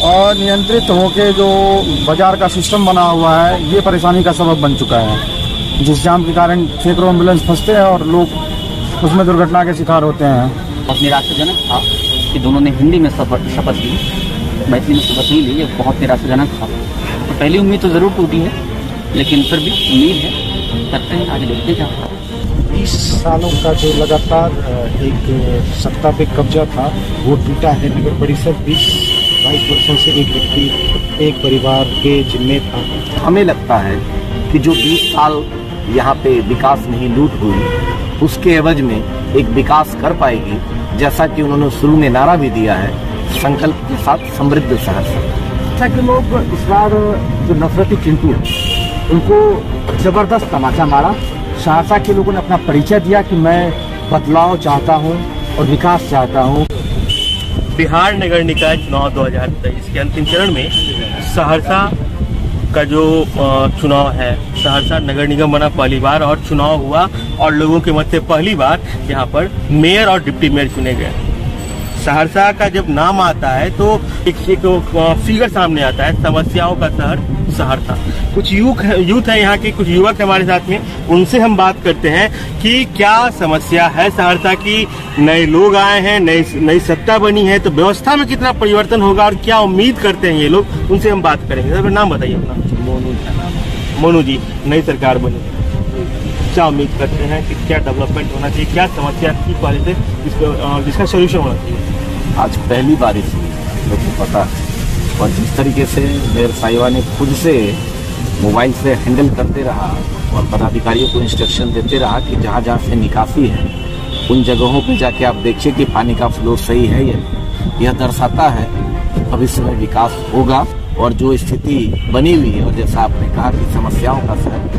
और नियंत्रित होकर जो बाजार का सिस्टम बना हुआ है ये परेशानी का सबब बन चुका है, जिस जाम के कारण सैकड़ों एम्बुलेंस फंसते हैं और लोग उसमें दुर्घटना के शिकार होते हैं। बहुत निराशाजनक था कि दोनों ने हिंदी में शपथ ली, मैथिली में शपथ नहीं ली। ये बहुत निराशाजनक था। तो पहली उम्मीद तो ज़रूर टूटी है, लेकिन फिर भी उम्मीद है, करते हैं, आगे देखते क्या होता है। 20 सालों का जो लगातार एक सत्ता पे कब्जा था वो टूटा है। नगर परिषद 20-22 वर्षों से एक व्यक्ति एक परिवार के जिम्मे था। हमें लगता है कि जो 20 साल यहाँ पे विकास नहीं लूट हुई, उसके एवज में एक विकास कर पाएगी, जैसा कि उन्होंने शुरू में नारा भी दिया है, संकल्प के साथ समृद्ध सहरसा। अच्छा कि लोग इस बार जो नफरती चिंटू है उनको जबरदस्त तमाचा मारा। सहरसा के लोगों ने अपना परिचय दिया कि मैं बदलाव चाहता हूं और विकास चाहता हूं। बिहार नगर निकाय चुनाव 2023 के अंतिम चरण में सहरसा का जो चुनाव है, सहरसा नगर निगम बना पहली बार और चुनाव हुआ और लोगों के मत से पहली बार यहाँ पर मेयर और डिप्टी मेयर चुने गए। सहरसा का जब नाम आता है तो एक फिगर सामने आता है, समस्याओं का शहर सहरसा। कुछ यूथ है यहाँ के, कुछ युवक हमारे साथ में, उनसे हम बात करते हैं कि क्या समस्या है सहरसा की। नए लोग आए हैं, नई सत्ता बनी है, तो व्यवस्था में कितना परिवर्तन होगा और क्या उम्मीद करते हैं ये लोग, उनसे हम बात करेंगे। सर नाम बताइए अपना। मोनू जी, नई सरकार बनी, क्या उम्मीद करते हैं कि क्या डेवलपमेंट होना चाहिए, क्या समस्या की वजह से जिसका सोल्यूशन होना चाहिए? आज पहली बारिश हुई, लोगों को पता है, और जिस तरीके से मेयर साहिबा ने खुद से मोबाइल से हैंडल करते रहा और पदाधिकारियों को इंस्ट्रक्शन देते रहा कि जहाँ जहाँ से निकासी है उन जगहों पे जाके आप देखिए कि पानी का फ्लो सही है। यह दर्शाता है कि भविष्य में विकास होगा। और जो स्थिति बनी हुई है, और जैसा आपने कहा कि समस्याओं का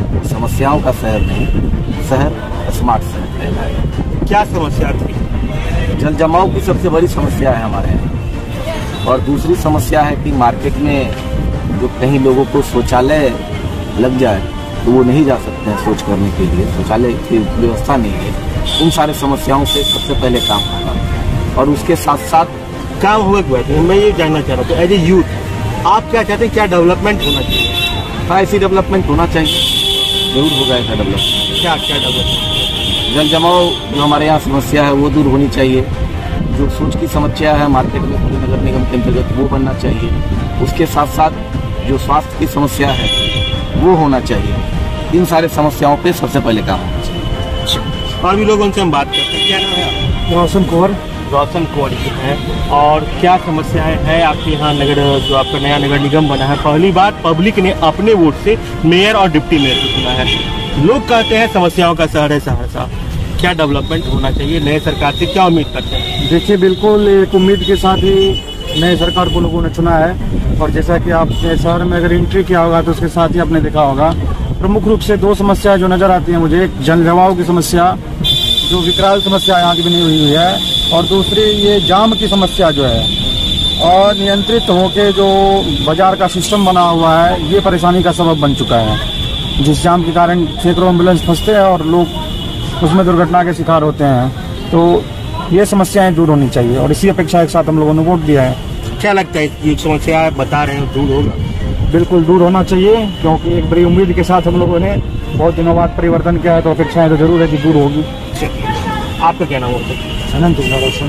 शहर नहीं, शहर स्मार्ट शहर कहलाएगा। क्या समस्या थी? जल जमाव की सबसे बड़ी समस्या है हमारे यहाँ। और दूसरी समस्या है कि मार्केट में जो कहीं लोगों को शौचालय लग जाए तो वो नहीं जा सकते हैं शौच करने के लिए, शौचालय की व्यवस्था नहीं है। उन सारे समस्याओं से सबसे पहले काम होगा और उसके साथ साथ काम होगा। मैं ये जानना चाह रहा हूँ, एज ए यूथ आप क्या चाहते हैं, क्या डेवलपमेंट होना चाहिए? हाँ, ऐसी डेवलपमेंट होना चाहिए, जरूर होगा ऐसा डेवलपमेंट। क्या डेवलपमेंट? जल जमाव जो हमारे यहाँ समस्या है वो दूर होनी चाहिए। जो शौच की समस्या है मार्केट में पूरे नगर निगम के अंतर्गत वो बनना चाहिए। उसके साथ साथ जो स्वास्थ्य की समस्या है वो होना चाहिए। इन सारे समस्याओं पे सबसे पहले काम होना चाहिए। और भी लोगों से हम बात करते हैं। क्या नाम है? रोशन कुंवर जी हैं। और क्या समस्याएं हैं आपके यहाँ नगर, जो आपका नया नगर निगम बना है, पहली बार पब्लिक ने अपने वोट से मेयर और डिप्टी मेयर को चुना है। लोग कहते हैं समस्याओं का शहर है सहरसा, क्या डेवलपमेंट होना चाहिए, नए सरकार से क्या उम्मीद करते हैं? देखिए, बिल्कुल एक उम्मीद के साथ ही नए सरकार को लोगों ने चुना है। और जैसा कि आपने शहर में अगर एंट्री किया होगा तो उसके साथ ही आपने देखा होगा प्रमुख रूप से 2 समस्याएं जो नजर आती हैं मुझे। एक जल जमाव की समस्या, जो विकराल समस्या यहाँ की बनी हुई है, और दूसरी ये जाम की समस्या जो है। और नियंत्रित होकर जो बाजार का सिस्टम बना हुआ है ये परेशानी का सबब बन चुका है, जिस जाम के कारण सैकड़ों एम्बुलेंस फंसते हैं और लोग उसमें दुर्घटना के शिकार होते हैं। तो ये समस्याएं दूर होनी चाहिए और इसी अपेक्षा के साथ हम लोगों ने वोट दिया है। क्या लगता है ये समस्या बता रहे हैं दूर होगा? बिल्कुल दूर होना चाहिए, क्योंकि एक बड़ी उम्मीद के साथ हम लोगों ने बहुत दिनों बाद परिवर्तन किया है, तो अपेक्षाएं तो जरूर है कि दूर होगी। आपका क्या नाम होता है? अनंत रोशन।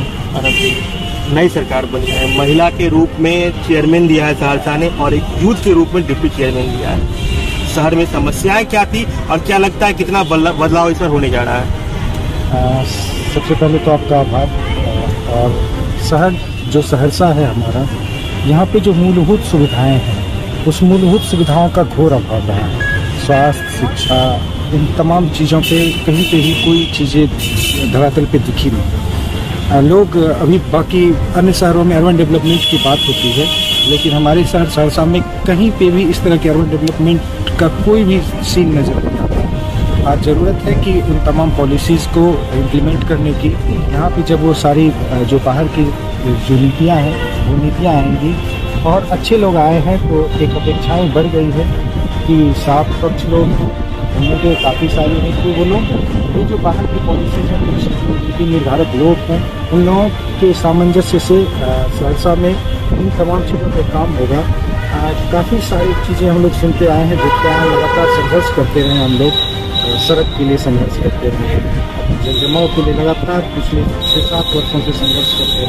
नई सरकार बनी है, महिला के रूप में चेयरमैन दिया है सहरसा ने और एक यूथ के रूप में डिप्टी चेयरमैन दिया है। शहर में समस्याएं क्या थी और क्या लगता है कितना बदलाव इस पर होने जा रहा है? सबसे पहले तो आपका आभार। और शहर जो सहरसा है हमारा, यहाँ पे जो मूलभूत सुविधाएं हैं उस मूलभूत सुविधाओं का घोर अभाव रहा है। स्वास्थ्य, शिक्षा, इन तमाम चीज़ों पे कहीं पे ही कोई चीज़ें धरातल पे दिखी नहीं। लोग अभी बाकी अन्य शहरों में अर्बन डेवलपमेंट की बात होती है, लेकिन हमारे शहर सहरसा में कहीं पे भी इस तरह के अर्बन डेवलपमेंट का कोई भी सीन नजर नहीं आता। आज ज़रूरत है कि उन तमाम पॉलिसीज़ को इम्प्लीमेंट करने की। यहाँ पे जब वो सारी जो बाहर की जो नीतियाँ हैं वो नीतियाँ आएंगी और अच्छे लोग आए हैं तो एक अपेक्षाएँ बढ़ गई है कि साफ स्वच्छ लोग उम्मीदें काफ़ी सारी हैं कि वो लोग ये जो बाहर की पॉलिसीज हैं, कुछ नीति निर्धारक लोग हैं, उन लोगों के सामंजस्य से सहरसा में इन तमाम चीज़ों पर काम होगा। काफ़ी सारी चीज़ें हम लोग सुनते आए हैं, देखते आए हैं, लगातार संघर्ष करते रहे हम लोग, सड़क के लिए संघर्ष करते रहे, जल जमाव के लिए लगातार पिछले 6-7 वर्षों से संघर्ष करते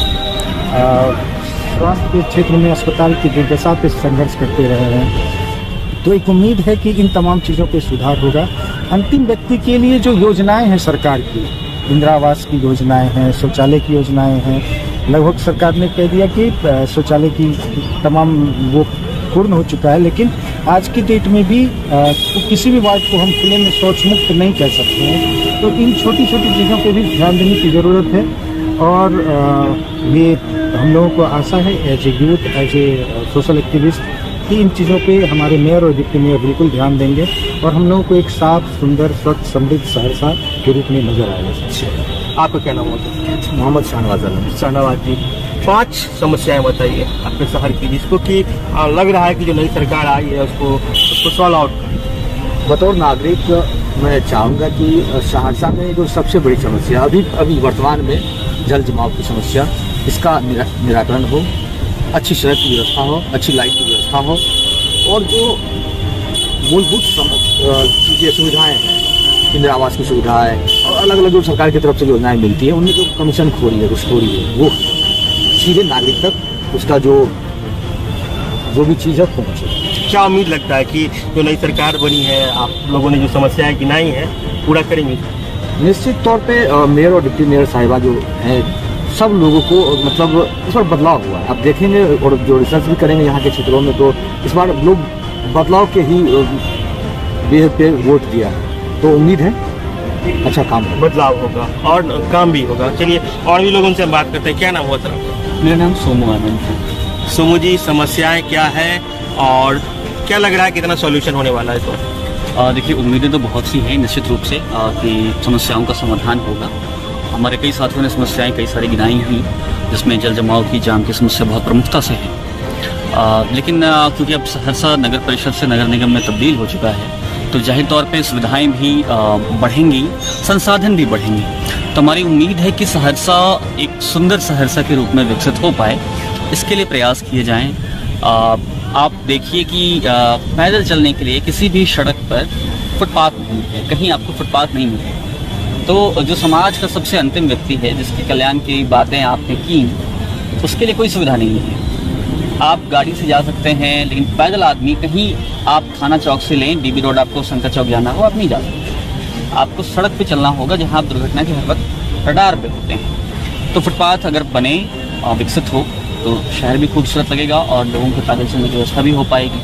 रहे, स्वास्थ्य के क्षेत्र में अस्पताल की दुर्दशा पे संघर्ष करते रहे हैं। तो एक उम्मीद है कि इन तमाम चीज़ों पे सुधार होगा। अंतिम व्यक्ति के लिए जो योजनाएं हैं सरकार की, इंदिरा आवास की योजनाएं हैं, शौचालय की योजनाएं हैं, लगभग सरकार ने कह दिया कि शौचालय की तमाम वो पूर्ण हो चुका है, लेकिन आज की डेट में भी तो किसी भी वार्ड को हम खुले में शौच मुक्त नहीं कह सकते हैं। तो इन छोटी छोटी चीज़ों पे भी ध्यान देने की ज़रूरत है और ये हम लोगों को आशा है as a youth, as a social activist कि इन चीज़ों पे हमारे मेयर और डिप्टी मेयर बिल्कुल ध्यान देंगे और हम लोगों को एक साफ, सुंदर, स्वच्छ, समृद्ध सहरसा के रूप में नजर आएगा। आपका क्या नाम होता है? मोहम्मद शाहनवाज आलम। शाहनवाज जी, 5 समस्याएं बताइए अपने शहर की, जिसको कि लग रहा है कि जो नई सरकार आई है उसको सॉल्व आउट। बतौर नागरिक मैं चाहूँगा कि सहरसा में जो सबसे बड़ी समस्या अभी वर्तमान में जल जमाव की समस्या, इसका निराकरण हो, अच्छी सड़क की व्यवस्था हो, अच्छी लाइट की व्यवस्था हो और जो मूलभूत चीज़ें सुविधाएँ हैं, इंदिरा आवास की सुविधाएँ और अलग अलग जो सरकार की तरफ से योजनाएँ मिलती है, उनमें जो कमीशन खोरी है, घुसखोरी है, वो सीधे नागरिक तक उसका जो भी चीज़ है पहुँचे। क्या उम्मीद लगता है कि जो नई सरकार बनी है, आप लोगों ने जो समस्याएं गिनाई हैं पूरा करेंगे? निश्चित तौर पे मेयर और डिप्टी मेयर साहिबा जो है, सब लोगों को मतलब इस बार बदलाव हुआ है। आप देखेंगे और जो रिसर्च भी करेंगे यहाँ के क्षेत्रों में, तो इस बार लोग बदलाव के ही बेहद पे वोट दिया है। तो उम्मीद है अच्छा काम होगा, बदलाव होगा और काम भी होगा। चलिए और भी लोगों से हम बात करते हैं। क्या नाम हुआ सर? मेरा नाम सोमू आनंद है। सोमू जी, समस्याएं क्या है और क्या लग रहा है कितना सॉल्यूशन होने वाला है? तो देखिए, उम्मीदें तो बहुत सी हैं निश्चित रूप से कि समस्याओं का समाधान होगा। हमारे कई साथियों ने समस्याएं कई सारी गिनाई हुई, जिसमें जल जमाव की, जाम की समस्या बहुत प्रमुखता से है। लेकिन क्योंकि अब सहरसा नगर परिषद से नगर निगम में तब्दील हो चुका है, तो जाहिर तौर पे सुविधाएं भी बढ़ेंगी, संसाधन भी बढ़ेंगे। तो हमारी उम्मीद है कि सहरसा एक सुंदर सहरसा के रूप में विकसित हो पाए, इसके लिए प्रयास किए जाएं। आप देखिए कि पैदल चलने के लिए किसी भी सड़क पर फुटपाथ नहीं है, कहीं आपको फुटपाथ नहीं मिलेगा। तो जो समाज का सबसे अंतिम व्यक्ति है, जिसके कल्याण की बातें आपने की, उसके लिए कोई सुविधा नहीं है। आप गाड़ी से जा सकते हैं, लेकिन पैदल आदमी कहीं आप थाना चौक से लें, डीबी रोड आपको शंकर चौक जाना हो, आप नहीं जा सकते। आपको सड़क पे चलना होगा, जहां आप दुर्घटना के हर वक्त रडार पे होते हैं। तो फुटपाथ अगर बने और विकसित हो तो शहर भी खूबसूरत लगेगा और लोगों को पैदल चलने की व्यवस्था भी हो पाएगी।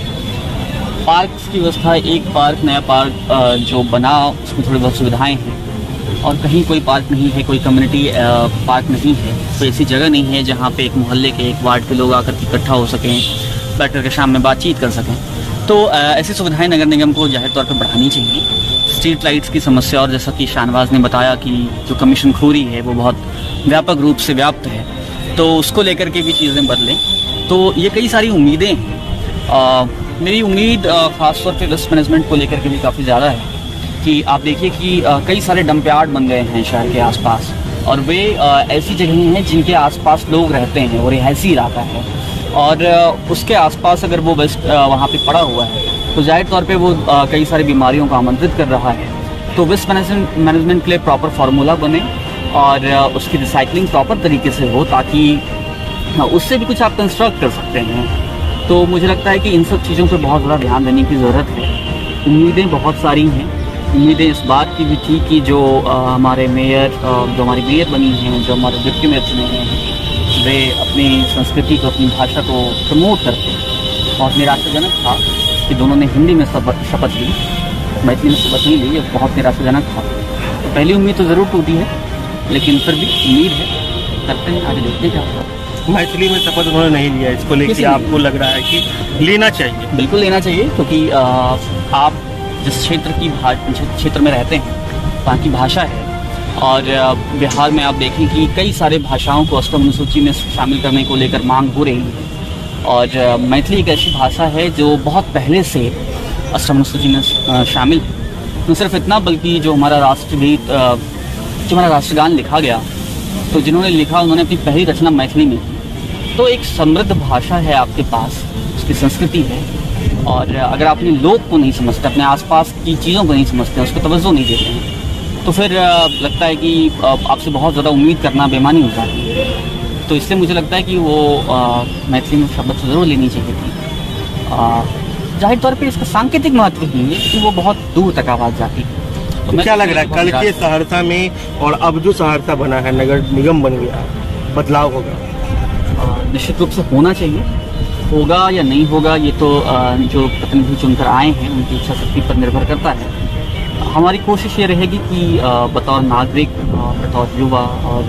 पार्क की व्यवस्था, एक पार्क, नया पार्क जो बना, उसमें थोड़ी बहुत सुविधाएँ हैं और कहीं कोई पार्क नहीं है, कोई कम्युनिटी पार्क नहीं है, कोई ऐसी जगह नहीं है जहाँ पे एक मोहल्ले के, एक वार्ड के लोग आकर के इकट्ठा हो सकें, बैठ कर के शाम में बातचीत कर सकें। तो ऐसी सुविधाएं नगर निगम को जाहिर तौर पर बढ़ानी चाहिए। स्ट्रीट लाइट्स की समस्या, और जैसा कि शाहनवाज ने बताया कि जो कमीशन खोरी है वो बहुत व्यापक रूप से व्याप्त है, तो उसको लेकर के भी चीज़ें बदलें। तो ये कई सारी उम्मीदें हैं। मेरी उम्मीद ख़ासतौर पर वेस्ट मैनेजमेंट को लेकर के भी काफ़ी ज़्यादा है कि आप देखिए कि कई सारे डंप यार्ड बन गए हैं शहर के आसपास, और वे ऐसी जगहें हैं जिनके आसपास लोग रहते हैं, वो रिहायशी इलाका है, और उसके आसपास अगर वो वेस्ट वहाँ पे पड़ा हुआ है तो जाहिर तौर पे वो कई सारी बीमारियों को आमंत्रित कर रहा है। तो वेस्ट मैनेजमेंट के लिए प्रॉपर फार्मूला बने और उसकी रिसाइकलिंग प्रॉपर तरीके से हो, ताकि उससे भी कुछ आप कंस्ट्रक्ट कर सकते हैं। तो मुझे लगता है कि इन सब चीज़ों पर बहुत ज़्यादा ध्यान देने की ज़रूरत है। उम्मीदें बहुत सारी हैं। उम्मीदें इस बात की भी थी कि जो हमारे मेयर, जो हमारी मेयर बनी हैं, जो हमारे डिप्टी मेयर चुने गए हैं, वे अपनी संस्कृति को, अपनी भाषा को प्रमोट करते हैं। और निराशाजनक था कि दोनों ने हिंदी में शपथ ली, मैथिली में शपथ नहीं ली। ये बहुत निराशाजनक था। तो पहली उम्मीद तो ज़रूर टूटी है, लेकिन फिर भी उम्मीद है, करते हैं, आगे देखते क्या होगा। मैथिली में शपथ उन्होंने नहीं लिया, इसको लेकर आपको लग रहा है कि लेना चाहिए? बिल्कुल लेना चाहिए, क्योंकि आप जिस क्षेत्र में रहते हैं वहाँ की भाषा है, और बिहार में आप देखें कि कई सारे भाषाओं को अष्टम अनुसूची में शामिल करने को लेकर मांग हो रही है, और मैथिली एक ऐसी भाषा है जो बहुत पहले से अष्टम अनुसूची में शामिल है। न सिर्फ इतना बल्कि जो हमारा राष्ट्रगीत जो हमारा राष्ट्रगान लिखा गया, तो जिन्होंने लिखा उन्होंने अपनी पहली रचना मैथिली में की। तो एक समृद्ध भाषा है आपके पास, उसकी संस्कृति है, और अगर आप अपने लोग को नहीं समझते, अपने आसपास की चीज़ों को नहीं समझते, उसको तवज्जो नहीं देते हैं, तो फिर लगता है कि आपसे बहुत ज़्यादा उम्मीद करना बेईमानी हो जाती है। तो इसलिए मुझे लगता है कि वो मैथिली में शब्द ज़रूर लेनी चाहिए थी। जाहिर तौर पे इसका सांकेतिक महत्व नहीं है कि वो बहुत दूर तक आवाज़ जाती है। तो क्या लग रहा है कल के सहरसा में और अब जो सहरसा बना है, नगर निगम बन गया, बदलाव होगा? निश्चित रूप से होना चाहिए। होगा या नहीं होगा ये तो जो प्रतिनिधि चुनकर आए हैं उनकी इच्छा शक्ति पर निर्भर करता है। हमारी कोशिश ये रहेगी कि बतौर नागरिक, बतौर युवा और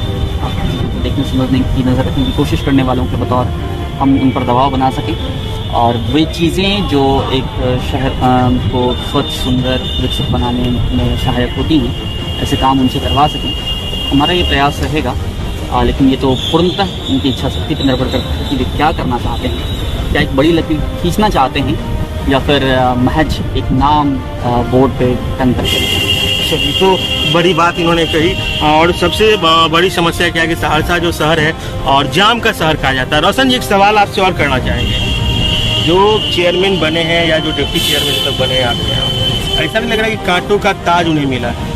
देखने समझने की नज़र रखने की कोशिश करने वालों के बतौर हम उन पर दबाव बना सकें, और वे चीज़ें जो एक शहर को स्वच्छ, सुंदर, विकसित बनाने में सहायक होती हैं, ऐसे काम उनसे करवा सकें। हमारा ये प्रयास रहेगा, लेकिन ये तो पूर्णतः उनकी इच्छा शक्ति पर निर्भर करता है कि वे क्या करना चाहते हैं। क्या एक बड़ी लकीर खींचना चाहते हैं या फिर महज एक नाम बोर्ड पे टंग करके। तो बड़ी बात इन्होंने कही। और सबसे बड़ी समस्या क्या है कि सहरसा जो शहर है और जाम का शहर कहा जाता है। रोशन जी, एक सवाल आपसे और करना चाहेंगे। जो चेयरमैन बने हैं या जो डिप्टी चेयरमैन तक बने हैं आपके यहाँ, ऐसा नहीं लग रहा है कि कांटों का ताज उन्हें मिला है?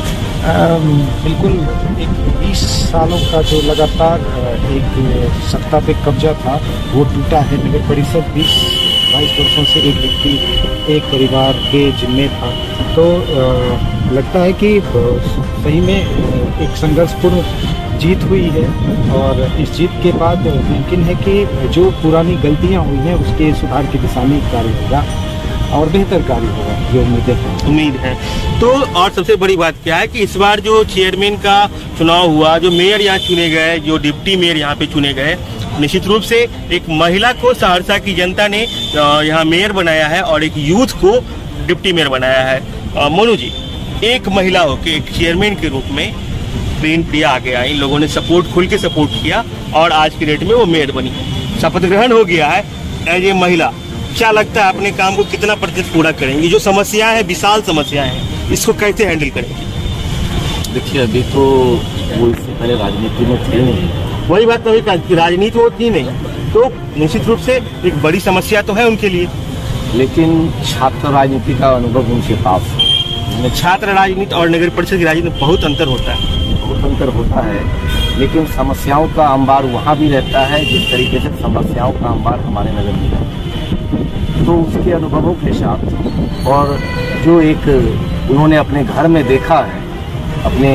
बिल्कुल। एक 20 सालों का जो लगातार एक सत्ता पे कब्जा था वो टूटा है। नगर परिषद 20-22 वर्षों से एक व्यक्ति, एक परिवार के जिम्मे था। तो लगता है कि सही में एक संघर्षपूर्ण जीत हुई है, और इस जीत के बाद मुमकिन है कि जो पुरानी गलतियां हुई हैं उसके सुधार की दिशा में कार्य होगा और बेहतर कार्य होगा, ये उम्मीद है। तो और सबसे बड़ी बात क्या है कि इस बार जो चेयरमैन का चुनाव हुआ, जो मेयर यहाँ चुने गए, जो डिप्टी मेयर यहाँ पे चुने गए, निश्चित रूप से एक महिला को सहरसा की जनता ने यहाँ मेयर बनाया है और एक यूथ को डिप्टी मेयर बनाया है। मोनू जी, एक महिला होकर एक चेयरमैन के रूप में प्रेम प्रिया आगे आई, लोगों ने सपोर्ट, खुल के सपोर्ट किया और आज की डेट में वो मेयर बनी, शपथ ग्रहण हो गया है एज ए महिला। क्या लगता है अपने काम को कितना प्रतिशत पूरा करेंगी? जो समस्याएं हैं, विशाल समस्याएं हैं, इसको कैसे हैंडल करेंगी? देखिए, अभी तो वो इससे पहले राजनीति में थे नहीं। वही बात तो राजनीति में थी नहीं, तो निश्चित रूप से एक बड़ी समस्या तो है उनके लिए। लेकिन छात्र राजनीति का अनुभव उनके पास है। छात्र राजनीति और नगर परिषद की राजनीति में बहुत अंतर होता है। बहुत अंतर होता है, लेकिन समस्याओं का अंबार वहाँ भी रहता है जिस तरीके से समस्याओं का अंबार हमारे नगर में है। तो उसके अनुभवों के साथ और जो एक उन्होंने अपने घर में देखा है अपने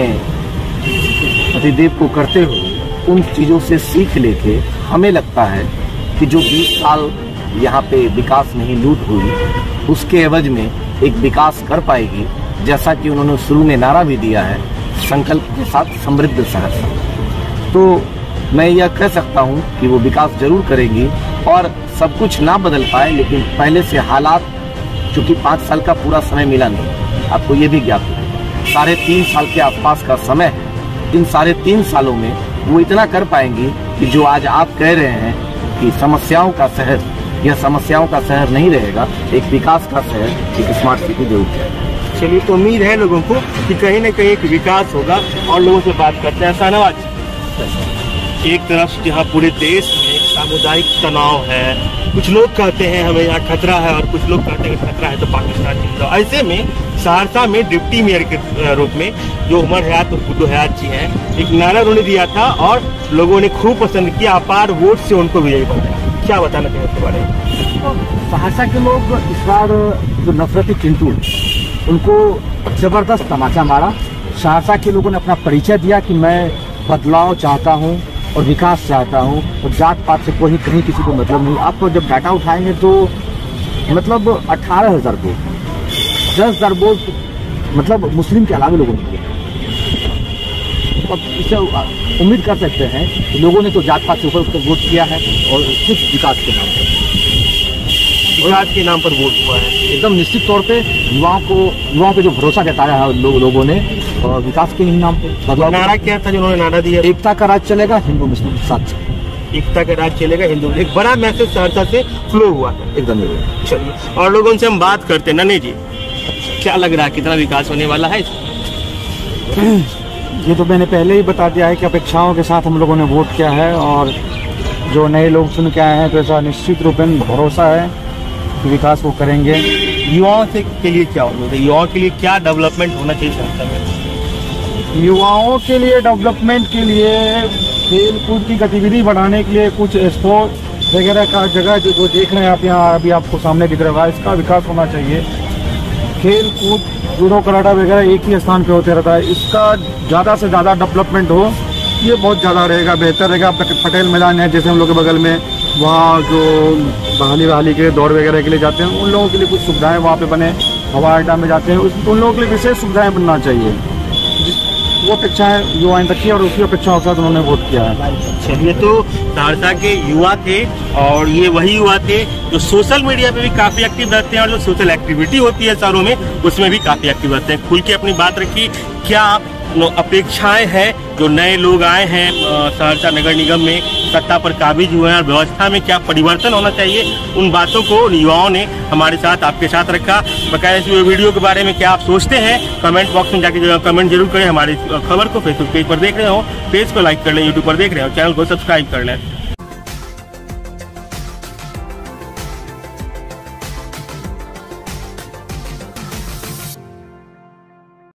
पतिदेव को करते हुए, उन चीज़ों से सीख लेके हमें लगता है कि जो 20 साल यहाँ पे विकास नहीं लूट हुई, उसके एवज में एक विकास कर पाएगी, जैसा कि उन्होंने शुरू में नारा भी दिया है, संकल्प के साथ समृद्ध सहरसा। तो मैं यह कह सकता हूँ कि वो विकास जरूर करेंगी, और सब कुछ ना बदल पाए लेकिन पहले से हालात, चूंकि 5 साल का पूरा समय मिला नहीं, आपको ये भी ज्ञात है, 3.5 साल के आसपास का समय है। इन 3.5 सालों में वो इतना कर पाएंगी कि जो आज आप कह रहे हैं कि समस्याओं का शहर, यह समस्याओं का शहर नहीं रहेगा, एक विकास का शहर, एक स्मार्ट सिटी जरूर है। चलिए, तो उम्मीद है लोगों को कि कहीं न कहीं एक विकास होगा। और लोगों से बात करते हैं। शाहनवाज, एक तरफ जहाँ पूरे देश में सामुदायिक तनाव है, कुछ लोग कहते हैं हमें यहाँ खतरा है और कुछ लोग कहते हैं खतरा है तो पाकिस्तान चले जाओ। ऐसे में सहरसा में डिप्टी मेयर के रूप में जो उमर हयात और गुड्डू हयात जी हैं, एक नारा उन्होंने दिया था और लोगों ने खूब पसंद किया, अपार वोट से उनको विजयी बनाया। क्या बताना चाहिए इसके बारे में? सहरसा के लोग इस बार जो नफरती चिंटू, उनको जबरदस्त तमाचा मारा। सहरसा के लोगों ने अपना परिचय दिया कि मैं बदलाव चाहता हूँ और विकास चाहता हूँ, और जात पात से कोई कहीं किसी को मतलब नहीं। आप तो जब डाटा उठाएंगे तो मतलब 18,000 वोट, 10,000 वोट मतलब मुस्लिम के अलावा लोगों ने दिया। अब इससे उम्मीद कर सकते हैं कि लोगों ने तो जात पात से ऊपर उसको वोट किया है और सिर्फ विकास के नाम पर, विकास के नाम पर वोट हुआ है। एकदम निश्चित तौर पे युवाओं पे जो भरोसा जताया है लोगों ने, और विकास के ही नाम पे बदलाव। नारा क्या था जो उन्होंने नारा दिया? एकता का राज चलेगा, हिंदू मुस्लिम साथ। एकता का राज चलेगा, हिंदू। एक बड़ा मैसेज सहरसा से फ्लो हुआ था। एकदम। चलिए, और लोगों से हम बात करते हैं। नन्हे जी, क्या लग रहा है कितना विकास होने वाला है? ये तो मैंने पहले ही बता दिया है कि अपेक्षाओं के साथ हम लोगों ने वोट किया है, और जो नए लोग चुन के आए हैं तो ऐसा निश्चित रूप में भरोसा है कि विकास वो करेंगे। युवाओं से के लिए क्या उम्मीद है? युवाओं के लिए क्या डेवलपमेंट होना चाहिए सहरसा में? युवाओं के लिए डेवलपमेंट के लिए खेल कूद की गतिविधि बढ़ाने के लिए कुछ स्पोर्ट वगैरह का जगह जो देख रहे हैं आप यहाँ अभी आपको सामने दिख रहा है, इसका विकास होना चाहिए। खेल कूद जूडो कराटा वगैरह एक ही स्थान पे होते रहता है, इसका ज़्यादा से ज़्यादा डेवलपमेंट हो, ये बहुत ज़्यादा रहेगा, बेहतर रहेगा। पटेल मैदान है जैसे हम लोग के बगल में, वहाँ जो बहाली के दौड़ वगैरह के लिए जाते हैं उन लोगों के लिए कुछ सुविधाएं वहाँ पे बने, हवाई अड्डा में जाते हैं उन लोगों के लिए विशेष सुविधाएं बनना चाहिए। वो अपेक्षाएं युवाओं ने रखी और उसी अपेक्षाओं के साथ उन्होंने वोट किया है। चलिए, तो सहरसा के युवा थे और ये वही युवा थे जो सोशल मीडिया पे भी काफी एक्टिव रहते हैं और जो सोशल एक्टिविटी होती है शहरों में उसमें भी काफी एक्टिव रहते हैं। खुल के अपनी बात रखी, क्या अपेक्षाएं हैं जो नए लोग आए हैं सहरसा नगर निगम में, सत्ता पर काबिज हुए हैं और व्यवस्था में क्या परिवर्तन होना चाहिए, उन बातों को उन युवाओं ने हमारे साथ आपके साथ रखा। बकाया इस वीडियो के बारे में क्या आप सोचते हैं कमेंट बॉक्स में जाके कमेंट जरूर करें। हमारी खबर को फेसबुक पेज पर देख रहे हो पेज को लाइक कर लें, यूट्यूब पर देख रहे हो चैनल को सब्सक्राइब कर लें।